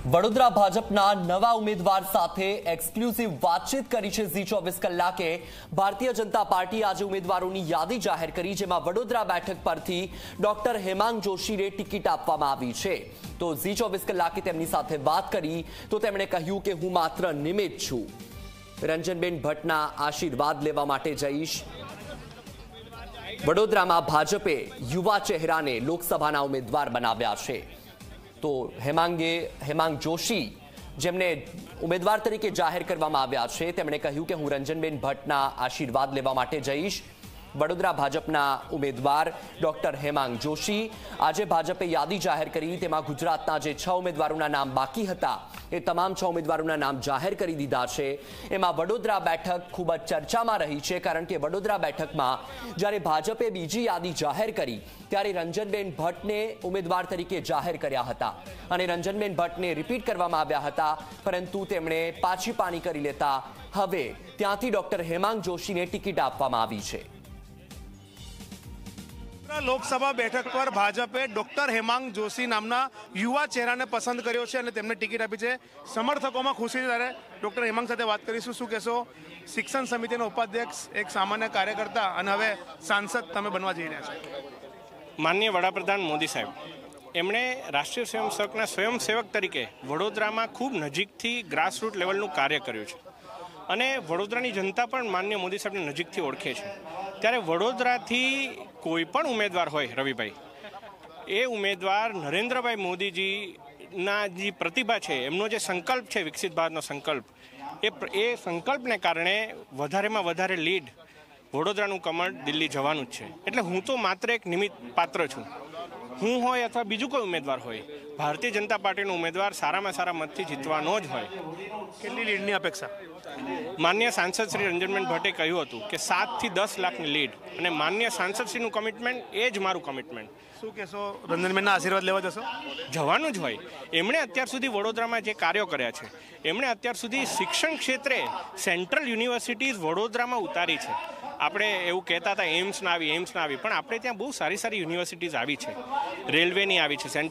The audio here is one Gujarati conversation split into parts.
વડોદરા ભાજપના નવા ઉમેદવાર સાથે એક્સક્લુઝિવ વાતચીત કરી છે ઝી 24 કલાકે। ભારતીય જનતા પાર્ટી આજે ઉમેદવારોની યાદી જાહેર કરી, જેમાં વડોદરા બેઠક પરથી ડોક્ટર હેમાંગ જોશીને ટિકિટ આપવામાં આવી છે। તો ઝી 24 કલાકે તેમની સાથે વાત કરી તો તેમણે કહ્યું કે હું માત્ર નિમિત્ત છું, રંજનબેન ભટ્ટના આશીર્વાદ લેવા માટે જઈશ। વડોદરામાં ભાજપે યુવા ચહેરાને લોકસભાના ઉમેદવાર બનાવ્યા છે। તો હેમાંગ જોશી જેમને ઉમેદવાર તરીકે જાહેર કરવામાં આવ્યા છે, તેમણે કહ્યું કે હું રંજનબેન ભટ્ટના આશીર્વાદ લેવા માટે જઈશ। વડોદરા ભાજપના ઉમેદવાર ડોક્ટર હેમાંગ જોશી આજે ભાજપે યાદી જાહેર કરી, તેમાં ગુજરાતના જે 6 ઉમેદવારોના નામ બાકી હતા એ તમામ 6 ઉમેદવારોના નામ જાહેર કરી દીધા છે। એમાં વડોદરા બેઠક ખૂબ જ ચર્ચામાં રહી છે, કારણ કે વડોદરા બેઠકમાં જ્યારે ભાજપે બીજી યાદી જાહેર કરી ત્યારે રંજનબેન ભટ્ટને ઉમેદવાર તરીકે જાહેર કર્યા હતા અને રંજનબેન ભટ્ટને રિપીટ કરવામાં આવ્યા હતા, પરંતુ તેમણે પાછી પાની કરી લેતા હવે ત્યાંથી ડોક્ટર હેમાંગ જોશીને ટિકિટ આપવામાં આવી છે। લોકસભા બેઠક પર ભાજપે ડોક્ટર હેમાંગ જોશી નામના યુવા ચહેરાને પસંદ કર્યો છે અને તેમને ટિકિટ આપી છે। સમર્થકોમાં ખુશી છે। ત્યારે ડોક્ટર હેમાંગ સાથે વાત કરીશું। શું કહેશો? શિક્ષણ સમિતિના ઉપાધ્યક્ષ, એક સામાન્ય કાર્યકર્તા અને હવે સાંસદ તમે બનવા જઈ રહ્યા છો। માનનીય વડાપ્રધાન મોદી સાહેબ એમણે રાષ્ટ્રીય સ્વયંસેવકના સ્વયંસેવક તરીકે વડોદરામાં ખૂબ નજીકથી ગ્રાસરૂટ લેવલનું કાર્ય કર્યું છે અને વડોદરાની જનતા પણ માનનીય મોદી સાહેબને નજીકથી ઓળખે છે। ત્યારે વડોદરાથી કોઈ પણ ઉમેદવાર હોય, રવિભાઈ, એ ઉમેદવાર નરેન્દ્રભાઈ મોદીજીના જે પ્રતિભા છે, એમનો જે સંકલ્પ છે વિકસિત ભારતનો સંકલ્પ, એ સંકલ્પને કારણે વધારેમાં વધારે લીડ વડોદરાનું કમળ દિલ્હી જવાનું જ છે। એટલે હું તો માત્ર એક નિમિત્ત પાત્ર છું। હું હોય અથવા બીજું કોઈ ઉમેદવાર હોય, ભારતીય જનતા પાર્ટીનો ઉમેદવાર સારામાં સારા મતથી જીતવાનો જ હોય। કેટલી લીડની અપેક્ષા? માન્ય સાંસદ શ્રી રંજનબેન ભટ્ટે કહ્યું હતું કે 7 થી 10 લાખની લીડ, અને માન્ય સાંસદશ્રીનું કમિટમેન્ટ એ જ મારું કમિટમેન્ટ। શું કહેશો? રંજનબેનના આશીર્વાદ લેવા જશો? જવાનું જ હોય। એમણે અત્યાર સુધી વડોદરામાં જે કાર્યો કર્યા છે, એમણે અત્યાર સુધી શિક્ષણ ક્ષેત્રે સેન્ટ્રલ યુનિવર્સિટીઝ વડોદરામાં ઉતારી છે। આપણે એવું કહેતા હતા એમ્સ ના આવી, પણ આપણે ત્યાં બહુ સારી સારી યુનિવર્સિટીઝ આવી છે। રેલવેની આવી છે,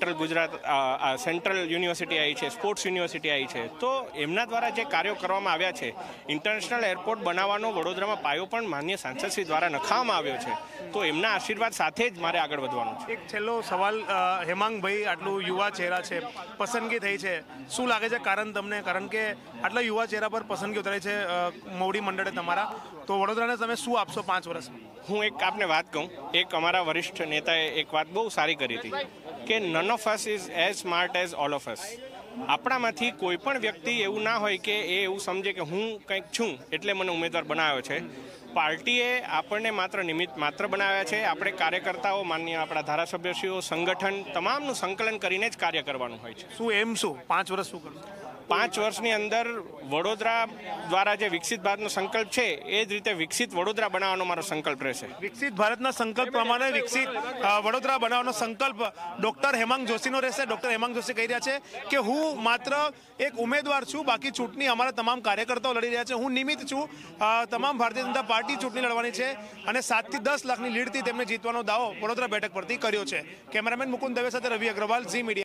સેન્ટ્રલ યુનિવર્સિટી આવી છે, સ્પોર્ટ્સ યુનિવર્સિટી આવી છે। તો એમના દ્વારા જે કાર્યો કરવામાં આવ્યા છે, ઇન્ટરનેશનલ એરપોર્ટ બનાવવાનો વડોદરામાં પાયો પણ માન્ય સાંસદશ્રી દ્વારા નખાવવામાં આવ્યો છે। તો એમના આશીર્વાદ સાથે જ મારે આગળ વધવાનું છે। એક છેલ્લો સવાલ, હેમાંગભાઈ આટલું યુવા ચહેરા છે, પસંદગી થઈ છે, શું લાગે છે કારણ તમને? કારણ કે આટલા યુવા ચહેરા પર પસંદગી ઉતારી છે મોવડી મંડળે તમારા, તો વડોદરાને તમે શું આપશો 5 વર્ષમાં? હું એક આપને વાત કહું, એક અમારા વરિષ્ઠ નેતાએ એક વાત બહુ સારી કરી હતી કે none of us is as smart as all of us. આપણામાંથી કોઈ પણ વ્યક્તિ એવું ના હોય કે એ એવું સમજે કે હું કંઈક છું એટલે મને ઉમેદવાર બનાવ્યો છે। પાર્ટીએ આપણને માત્ર નિમિત્ત માત્ર બનાવ્યા છે। આપણે કાર્યકર્તાઓ, માન્ય આપણા ધારાસભ્યશ્રીઓ, સંગઠન તમામનું સંકલન કરીને જ કાર્ય કરવાનું હોય છે। શું એમ શું 5 વર્ષ શું કરશું? 5 વર્ષની અંદર વડોદરા દ્વારા જે વિકસિત ભારતનો સંકલ્પ છે, એ જ રીતે વિકસિત વડોદરા બનાવવાનો મારો સંકલ્પ રહેશે। વિકસિત ભારતના સંકલ્પ પ્રમાણે વિકસિત વડોદરા બનાવવાનો સંકલ્પ ડોક્ટર હેમાંગ જોશીનો રહેશે। ડોક્ટર હેમાંગ જોશી કહી રહ્યા છે કે હું માત્ર એક ઉમેદવાર છું, બાકી ચૂંટણી અમારા તમામ કાર્યકર્તાઓ લડી રહ્યા છે, હું નિમિત્ત છું। તમામ ભારતીય જનતા પાર્ટી ચૂંટણી લડવાની છે અને 7 થી 10 લાખની લીડથી તેમને જીતવાનો દાવો વડોદરા બેઠક પરથી કર્યો છે। કેમેરામેન મુકુંદ દવે સાથે રવિ અગ્રવાલ, ઝી મીડિયા।